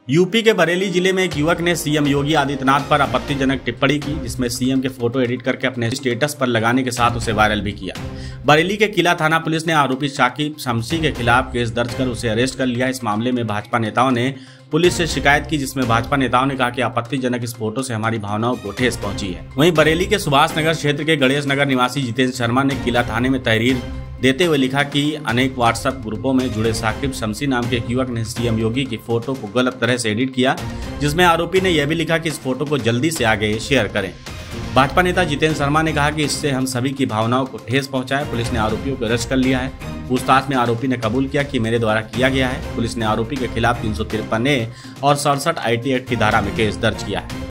UP के बरेली जिले में एक युवक ने सीएम योगी आदित्यनाथ पर आपत्तिजनक टिप्पणी की, जिसमें सीएम के फोटो एडिट करके अपने स्टेटस पर लगाने के साथ उसे वायरल भी किया। बरेली के किला थाना पुलिस ने आरोपी शाकिब शमसी के खिलाफ केस दर्ज कर उसे अरेस्ट कर लिया। इस मामले में भाजपा नेताओं ने पुलिस से शिकायत की, जिसमें भाजपा नेताओं ने कहा कि आपत्तिजनक इस फोटो से हमारी भावनाओं को ठेस पहुंची है। वहीं बरेली के सुभाष नगर क्षेत्र के गणेश नगर निवासी जितेंद्र शर्मा ने किला थाने में तहरीर देते हुए लिखा कि अनेक व्हाट्सएप ग्रुपों में जुड़े शाकिब शमसी नाम के एक युवक ने सीएम योगी की फोटो को गलत तरह से एडिट किया, जिसमें आरोपी ने यह भी लिखा कि इस फोटो को जल्दी से आगे शेयर करें। भाजपा नेता जितेंद्र शर्मा ने कहा कि इससे हम सभी की भावनाओं को ठेस पहुंचा है। पुलिस ने आरोपियों को अरेस्ट कर लिया है। पूछताछ में आरोपी ने कबूल किया कि मेरे द्वारा किया गया है। पुलिस ने आरोपी के खिलाफ 353A और 67 IT एक्ट की धारा में केस दर्ज किया है।